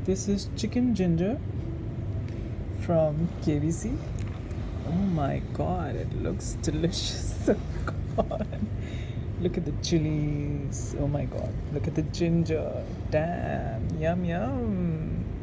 This is chicken ginger from KBC. Oh my god, it looks delicious. Oh god. Look at the chilies. Oh my god. Look at the ginger. Damn. Yum yum.